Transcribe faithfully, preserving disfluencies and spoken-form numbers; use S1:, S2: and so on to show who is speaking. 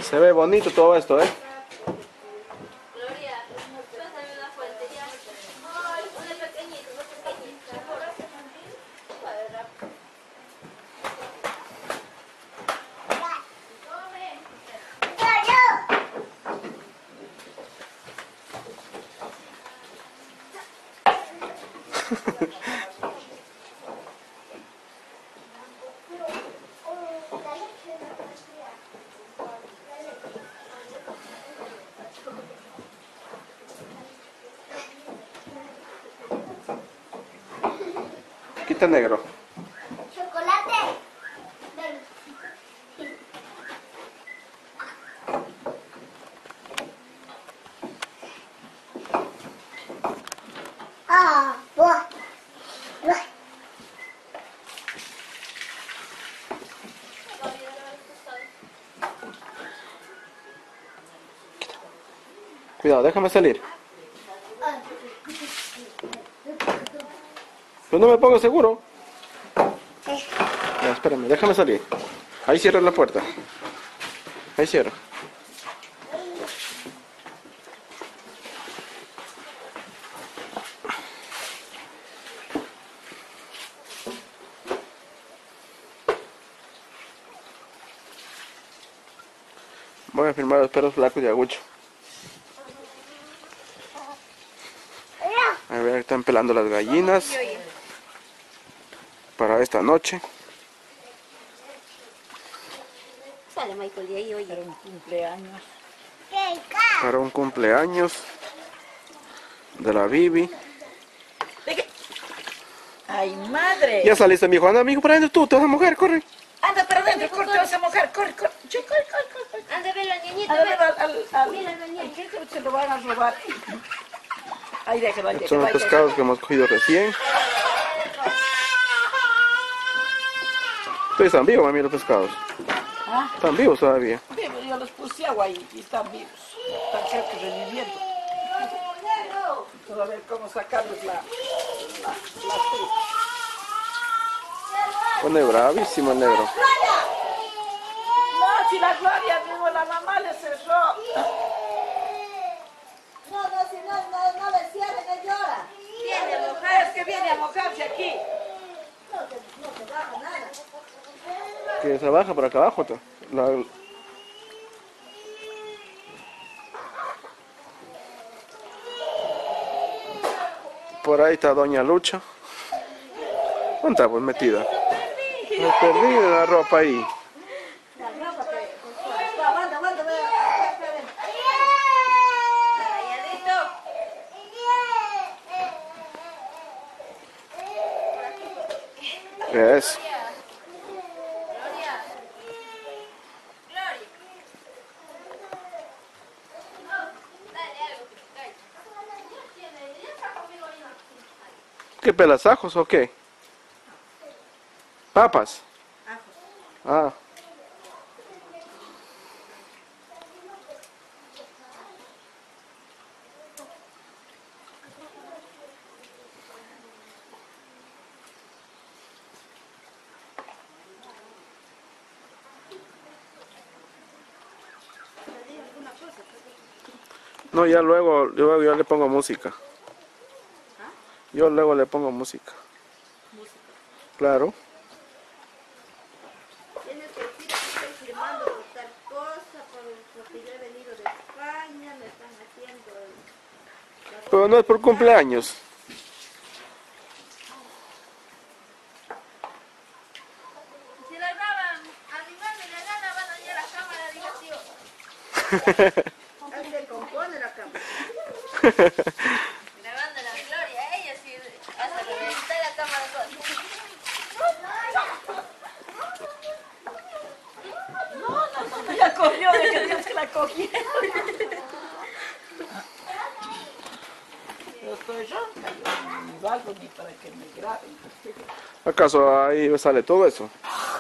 S1: Se ve bonito todo esto, ¿eh?
S2: Gloria, pásame una fuente ya. Una pequeñita, una pequeñita.
S1: Quita negro.
S3: Chocolate. Ah, buah. Buah.
S1: Cuidado, déjame salir. Pero no me pongo seguro. Ya, espérame, déjame salir. Ahí cierra la puerta. Ahí cierra. Voy a filmar a los perros flacos de Agucho. A ver, están pelando las gallinas para esta noche.
S2: Sale Michael de ahí, oye.
S4: Para un cumpleaños.
S1: Para un cumpleaños de la Bibi.
S4: ¿De qué? ¡Ay, madre!
S1: Ya saliste, mijo. Anda, mijo, para adentro tú. Te vas a mojar, corre.
S4: Anda para adentro, corre, te vas a mojar, corre, corre. Che, corre, corre, corre, corre.
S2: Anda a ver la niñita.
S4: Anda a
S2: ve.
S4: ver al, al, al,
S2: Mira, doña.
S4: al que se lo van a robar. Ahí déjalo, ahí
S1: Estos son
S4: déjalo.
S1: los
S4: ahí
S1: pescados que hemos cogido recién. Ustedes están vivos, mami, los pescados.
S4: ¿Ah?
S1: Están vivos todavía.
S4: Vivo, yo los puse agua y, y están vivos. Están creo que reviviendo. Vamos a ver cómo sacarles la, la, la trucha.
S1: Pone bravísimo el negro.
S4: No, si la Gloria, digo, la mamá le cerró.
S5: No, no, si no, no, no le cierren, él llora.
S4: Viene a mojar, es que viene a mojarse aquí.
S5: No te, no te baja nada.
S1: Que trabaja por acá abajo. tú. La- Por ahí está Doña Lucha. ¿Dónde está pues metida? Me perdí de la ropa ahí.
S5: La ropa te... Aguanta, aguanta, ve.
S2: Calladito.
S1: ¿Qué es?
S2: Gloria. Gloria. Dale algo que te caiga.
S1: ¿Qué pelas, ajos o qué? ¿Papas? Ah. No, ya luego, luego yo le pongo música. Yo luego le pongo música. Claro.
S5: Tienes que decir que estoy firmando por tal cosa, por, porque yo he venido de España, me están haciendo... el-
S1: Pero no es por cumpleaños.
S2: Si la graban, animal de la gana va a dañar la cámara, diga tío.
S5: Ahí se compone la cámara.
S2: Grabando la Gloria, ella sí hasta reventar la cámara con.
S4: No, no, no, ya cogió, de que Dios que la cogió. Yo estoy ronca, yo ni valgo ni para que me graben.
S1: ¿Acaso ahí sale todo eso?